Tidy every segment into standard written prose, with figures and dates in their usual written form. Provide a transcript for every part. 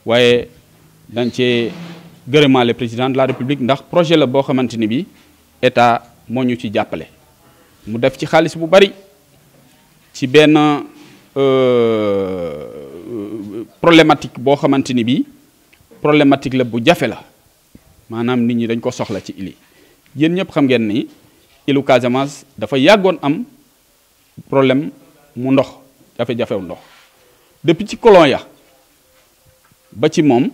waaye dañ cee gërëmaale président de la république ndax projet la boo xamante ni bi état moo ñu ci jàppale mu def ci xaalis bu bari ci benn problématique boo xamante ni bi problématique la bu jafe la maanaam nit ñi dañ ko soxla ci ili yéen ñëpp xam ngeen ni ilu Casamance dafa yàggoon am problème mu ndox jafe-jafew ndox depuis ci colon ya ba ci moom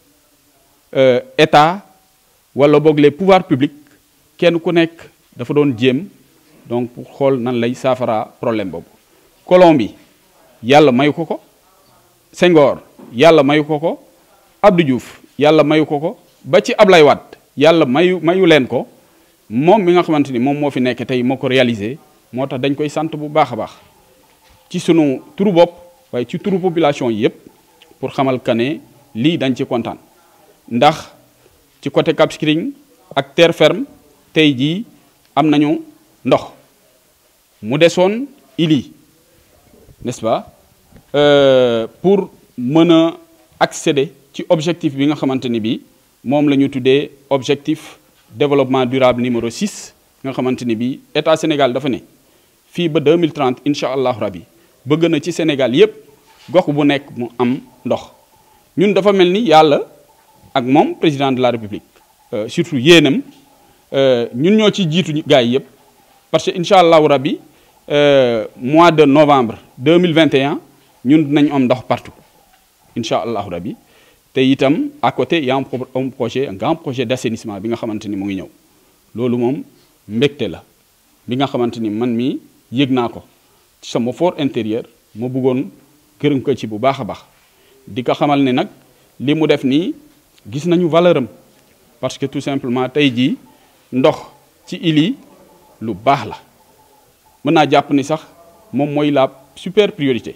état wala boog les pouvoirs publics kenn ku nekk dafa doon jéem donc pour xool nan lay saafara problème boobu colon bi yàlla mayu ko ko Senghor yàlla mayu ko ko Abdou Diouf yàlla mayu ko ko ba ci Ablaye Wade yàlla mayu leen ko moom mi nga xamante ni moom moo fi nekk tey moo ko réalisé moo tax dañ koy sant bu baax a baax ci sunu turu bopp waaye ci turu population yi yëpp pour xamal que ne lii dañ ci kontaan ndax ci côté Cap Skirring ak terre ferme tey jii am nañu ndox mu desoon ili n'est-ce pas pour mën a accéder ci objectif bi nga xamante ni bi moom la ñu tuddee objectif développement durable numéro 6 nga xamante ni bi état Sénégal dafa ne fii ba 2030 incha allahu rabi bëgg na ci Sénégal yépp gox bu nekk mu am ndox ñun dafa mel ni yàlla ak moom président de la république surtout yéenam ñun ñoo ci jiitu gars yi yépp parce que incha allahu rabi mois de novembre 2021 ñun dinañ am ndox partout incha allahu rabi te itam à côté y a un grand projet d'assainissement bi nga xamante ni mu ngi ñëw loolu moom mbégte la bi nga xamante ni man mii yëg naa ko ci sama fort intérieur ma bëggoon gërëm ko ci bu baax a baax di ko xamal ne nag li mu def nii gis nañu valeur am parce que tout simplement tey jii ndox ci ili lu baax la mën naa jàpp ni sax moom mooy la super priorité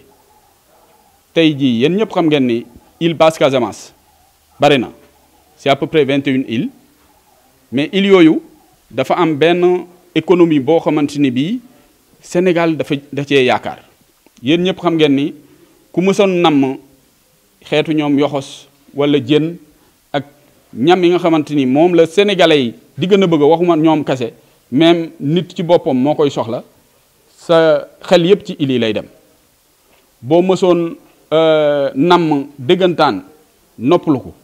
tey jii yéen ñëpp xam ngeen ni île Basse Casamance bari na c'est à peu près 21 îles mais îles yooyu dafa am benn économie boo xamante ni bii Sénégal da cee yaakaar yéen ñëpp xam ngeen ni ku mësoon namm xeetu ñoom yoxos wala jën ak ñam yi nga xamante ni moom la sénégalais yi di gën a bëgg waxuma ñoom kase même nit ci boppam moo koy soxla sa xel yépp ci îles yi lay dem boo mësoon namm dëggantaan noppalu ko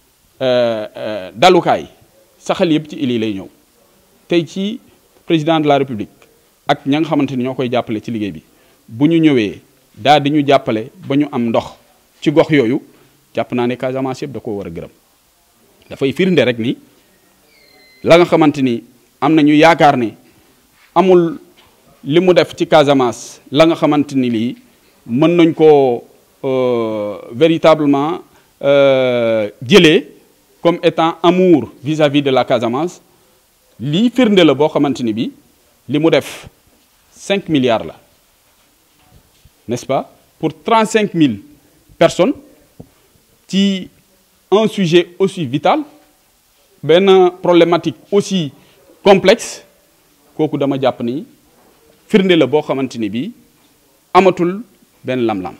dalukaay sa xel yépp ci îles yi lay ñëw tey ci président de la république ak ña nga xamante ni ñoo koy jàppale ci liggéey bi bu ñu ñëwee daal di ñu jàppale ba ñu am ndox ci gox yooyu jàpp naa ne Casamance yëpp da koo war a gërëm dafay firnde rek ni la nga xamante ni am na ñu yaakaar ne amul li mu def ci Casamance la nga xamante ni lii mën nañ koo véritablement jëlee comme étant amour vis-à-vis de la Casamance lii firnde la boo xamante ni bi li mu def 5 milliards la n'est-ce pas pour 35 000 personnes ci un sujet aussi vital benn problématique aussi complexe kooku dama jàpp ni firnde la boo xamante ni bi amatul benn lam-lam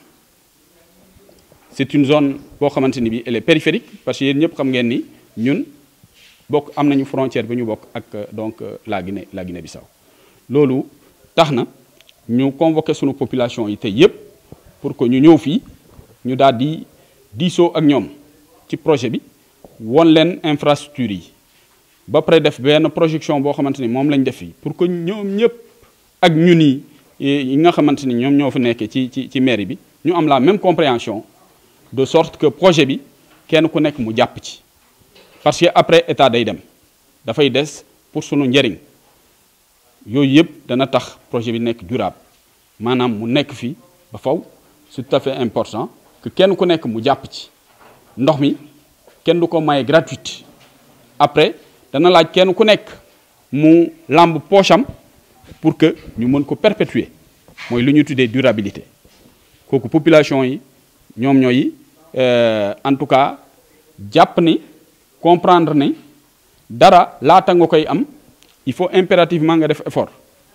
c'est une zone boo xamante ni bi elle est périphérique parce que yéen ñëpp xam ngeen ni ñun bokk am nañu frontière bi ñu bokk ak donc la Guinée-Bissau loolu tax na ñu convoqué sunu population yi tey yépp pour que ñu ñëw fii ñu daal di diisoo ak ñoom ci projet bi won leen infrastructure yi ba pare def benn projection boo xamante ni moom lañ def fii pour que ñoom ñëpp ak ñun yi nga xamante ni ñoom ñoo fi nekkee ci mairie bi ñu am la même compréhension de sorte que projet bi kenn ku nekk mu jàpp ci parce que après état day dem dafay des pour sunu njëriñ yooyu yëpp dana tax projet bi nekk durable maanaam mu nekk fii ba faw c'est tout à fait important que kenn ku nekk mu jàpp ci ndox mi kenn du ko maye gratuite après dana laaj kenn ku nekk mu lamb poche am pour que ñu mën ko perpétuer mooy lu ñu tuddee durabilité kooku population yi ñoom ñooy en tout cas jàpp ni comprendre ni dara laata nga koy am il faut impérativement nga def effort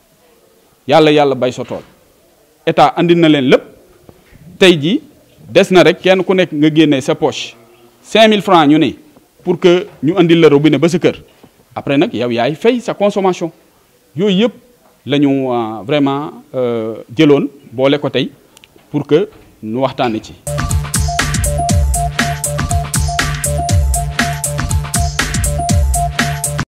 yàlla bay sa tool état andi na leen lépp tey jii des na rek kenn ku nekk nga génnee sa poche 5000 francs ñu ne pour que ñu andil le robinet ba sa kër après nag yow yaay fay sa consommation yooyu yëpp la ñu vraiment jëloon boole ko tey pour que nu waxtaane ci